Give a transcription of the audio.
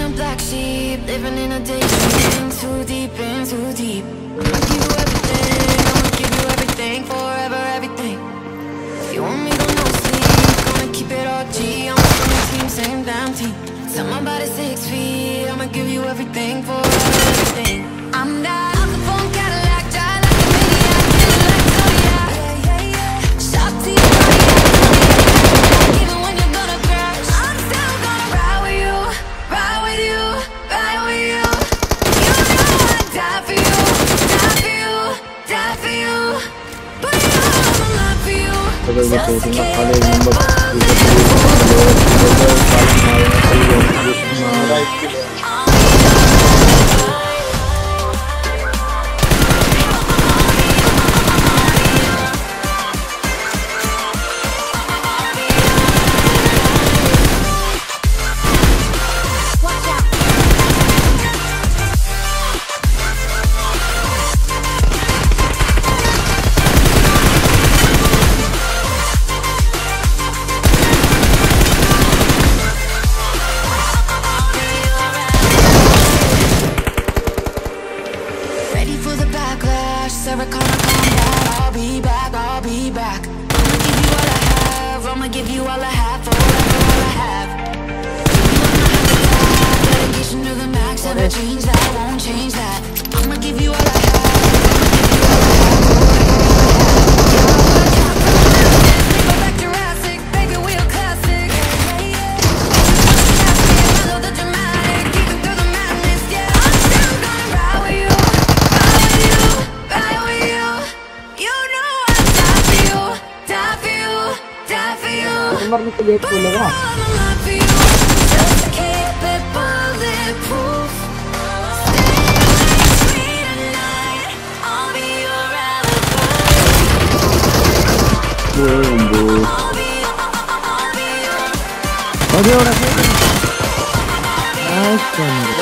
a black sheep, living in a daydream. Too deep in, too deep. I'ma give you everything, I'ma give you everything, forever everything. If you want me, don't no sleep, gonna keep it all G. I'm on the team, same damn team. Tell my body 6 feet, I'ma give you everything, forever everything. I'm not out the phone Cadillac, drive like a maniac, get it like Zodiac. Yeah, yeah, yeah. Shop to your body, even when you're gonna crash. I'm still gonna ride with you, ride with you, ride with you. You know I'd die for you, die for you, die for you. Put it all on the line for you. Just to keep it I'ma give you all I have, forever all I have. Dedication to the max, never change that, won't change that. I'ma give you all I have, back Jurassic, baby, we're classic. Melodramatic, even through the madness, yeah. I'm still gonna ride with you, ride with you, ride with you. You know I'd die for you, die for you, die for you. Number में clear खोलेगा Nice one.